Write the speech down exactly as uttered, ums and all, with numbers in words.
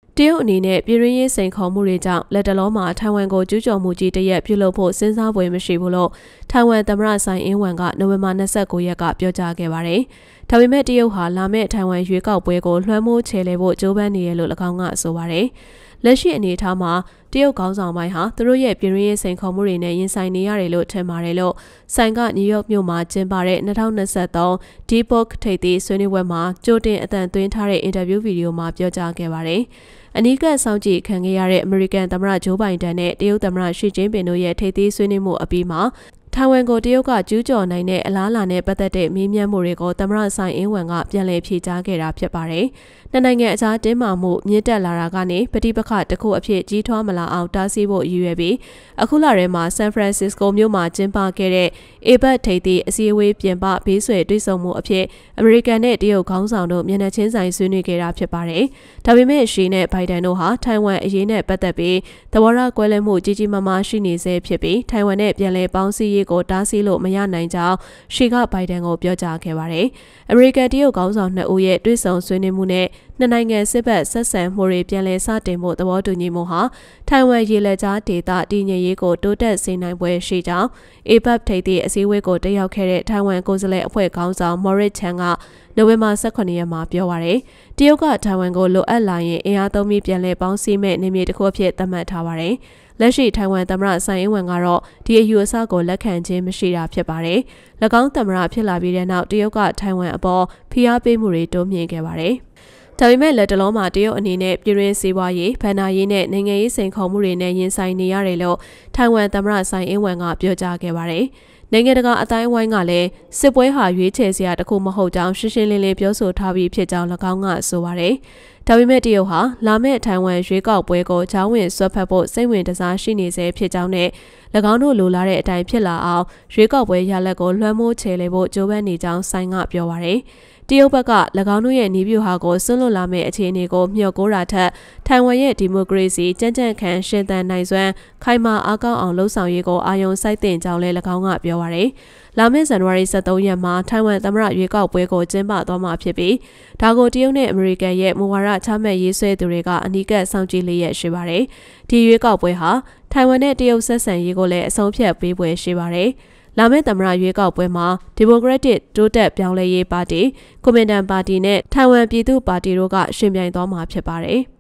တရုတ်အနေနဲ့ပြည်တွင်းရေးစိန်ခေါ်မှုတွေကြောင့်လက်တလုံးမှာထိုင်ဝမ်ကိုကျူးကျော်မှုကြီးတရက်ပြုလုပ်ဖို့စဉ်းစားပွဲမရှိဘူးလို့ထိုင်ဝမ်သမ္မတဆိုင်အင်းဝမ်ကနိုဝင်ဘာ၂၉ရက်ကပြောကြားခဲ့ပါတယ်။ဒါပေမဲ့တရုတ်ဟာလာမယ့်ထိုင်ဝမ်ရွေးကောက်ပွဲကိုလွှမ်းမိုးချေလှယ်ဖို့ကြိုးပမ်းနေရလို့၎င်းကဆိုပါတယ်။လက်ရှိအနေအထားမှာတရုတ်ခေါင်းဆောင်ပိုင်းဟာသူတို့ရဲ့ပြည်တွင်းရေးစိန်ခေါ်မှုတွေနဲ့ရင်ဆိုင်နေရတယ်လို့ထင်ပါတယ်လို့ဆိုင်ကနယူးယောက်မြို့မှာကျင်းပတဲ့၂၀၂၃ Deepak ထိပ်သီးဆွေးနွေးပွဲမှာကြိုတင်အသံသွင်းထားတဲ့အင်တာဗျူးဗီဒီယိုမှာပြောကြားခဲ့ပါတယ်။အနီးကပ်စောင့်ကြည့်ခံခဲ့ရတဲ့အမေရိကန်သမ္မတဂျိုးဘိုင်ဒန်နဲ့တရုတ်သမ္မတရှီကျင်းပင်တို့ရဲ့ထိပ်သီးဆွေးနွေးမှုအပြီးမှာထိုင်ဝမ်ကိုတရုတ်ကကျူးကျော်နိုင်တဲ့အလားအလာနဲ့ပတ်သက်တဲ့မေးမြန်းမှုတွေကိုသမ္မတဆိုင်အင်းဝမ်ကပြန်လည်ဖြေကြားခဲ့တာဖြစ်ပါတယ်။နှစ်နိုင်ငံအကြားတင်းမာမှုမြင့်တက်လာတာကနေပဋိပက္ခတစ်ခုအဖြစ်ကြီးထွားမလာအောင်တားဆီးဖို့ရည်ရွယ်ပြီးအခုလထဲမှာဆန်ဖရန်စစ္စကိုမြို့မှာကျင်းပခဲ့တဲ့အေဘတ်ထိပ်သီးအစည်းအဝေးပြင်ပဘေးဆွယ်တွေ့ဆုံမှုအဖြစ်အမေရိကန်နဲ့တရုတ်ခေါင်းဆောင်တို့မျက်နှာချင်းဆိုင်ဆွေးနွေးခဲ့တာဖြစ်ပါတယ်။ဒါပေမဲ့ရှီနဲ့ဘိုင်ဒန်တို့ဟာထိုင်ဝမ်အရေးနဲ့ပတ်သက်ပြီးသဘောထားကွဲလွဲမှုကြီးကြီးမားမားရှိနေဆဲဖြစ်ပြီးထိုင်ဝမ်နဲ့ပြန်လည်ပေါင်းစည်းရေးကိုတားဆီးလို့မရနိုင်ကြောင်းရှီကဘိုင်ဒန်ကိုပြောကြားခဲ့ပါတယ်။အမေရိကန်တရုတ်ခေါင်းဆောင်နှစ်ဦးရဲ့တွေ့ဆုံဆွေးနွေးမှုနဲ့နှစ်နိုင်ငံစစ်ဘက်ဆက်ဆံမှုတွေပြန်လည်စတင်ဖို့သဘောတူညီမှုဟာထိုင်ဝမ်ရေလက်ကြားဒေသတည်ငြိမ်ရေးကိုတိုးတက်စေနိုင်ပွဲရှိကြောင်းအေဘတ်ထိပ်သီးအစည်းအဝေးကိုတက်ရောက်ခဲ့တဲ့ထိုင်ဝမ်ကိုယ်စားလှယ်အဖွဲ့ခေါင်းဆောင်မော်ရစ်ချန်ကနိုဝင်ဘာ၁၈ရက်မှာပြောပါရယ်တရုတ်ကထိုင်ဝမ်ကိုလိုအပ်လာရင်အင်အားသုံးပြီးပြန်လည်ပေါင်းစည်းမဲ့နေမြေတစ်ခုအဖြစ်သတ်မှတ်ထားပါတယ်လက်ရှိထိုင်ဝမ်သမ္မတဆိုင်အင်းဝမ်ကတော့ဒီအယူအဆကိုလက်ခံခြင်းမရှိတာဖြစ်ပါတယ်။၎င်းသမ္မတဖြစ်လာပြီးတဲ့နောက်တရုတ်ကထိုင်ဝမ်အပေါ်ဖိအားပေးမှုတွေတိုးမြင့်ခဲ့ပါတယ်။ဒါပေမဲ့လက်တလုံးမှာတရုတ်အနေနဲ့ပြည်တွင်းစီးပွားရေးဗဏ္ဍာရေးနဲ့နိုင်ငံရေးစိန်ခေါ်မှုတွေနဲ့ရင်ဆိုင်နေရတယ်လို့ထိုင်ဝမ်သမ္မတဆိုင်အင်းဝမ်ကပြောကြားခဲ့ပါတယ်။နိုင်ငံတကာအတိုင်းအဝိုင်းကလည်းစစ်ပွဲဟာရွေးချယ်စရာတခုမဟုတ်ကြောင်းရှင်းရှင်းလင်းလင်းပြောဆိုထားပြီးဖြစ်ကြောင်း၎င်းကဆိုပါတယ်။ဒါပေမဲ့တရုတ်ဟာလာမယ့်ထိုင်ဝမ်ရွေးကောက်ပွဲကိုချောင်းဝင်ဆွတ်ဖက်ဖို့စိတ်ဝင်တစားရှိနေစေဖြစ်ကြောင်းနဲ့၎င်းတို့လိုလားတဲ့အတိုင်းဖြစ်လာအောင်ရွေးကောက်ပွဲရလဒ်ကိုလွှမ်းမိုးချေလှယ်ဖို့ကြိုးပမ်းနေကြောင်းဆိုင်ကပြောပါရယ်တရုတ်ဘက်က၎င်းတို့ရဲ့နီးပြူဟာကိုဆွလွတ်လာမယ့်အခြေအနေကိုမျှော်ကိုးတာထက်ထိုင်ဝမ်ရဲ့ဒီမိုကရေစီကြံ့ကြံ့ခံရှင်သန်နိုင်စွမ်းခိုင်မာအားကောင်းအောင်လှုံ့ဆော်ရေးကိုအာရုံစိုက်တင်ကြောင်းလည်း၎င်းကပြောပါရယ်လာမယ့်ဇန်နဝါရီ၁၃ရက်မှာထိုင်ဝမ်သမ္မတရွေးကောက်ပွဲကိုကျင်းပသွားမှာဖြစ်ပြီးဒါကိုတရုတ်နဲ့အမေရိကန်ရဲ့မူဝါဒချမှတ်ရေးဆွဲသူတွေကအနီးကပ်စောင့်ကြည့်လျက်ရှိပါတယ်ဒီရွေးကောက်ပွဲဟာထိုင်ဝမ်နဲ့တရုတ်ဆက်ဆံရေးကိုလည်းအဆုံးဖြတ်ပေးပွဲရှိပါတယ်လာမယ့်သမ္မတရွေးကောက်ပွဲမှာဒီမိုကရက်တစ်တိုးတက်ပြောင်းလဲရေးပါတီကွန်မန်ဒန်ပါတီနဲ့ထိုင်ဝမ်ပြည်သူ့ပါတီတို့ကရှင်ပြိုင်သွားမှာဖြစ်ပါတယ်။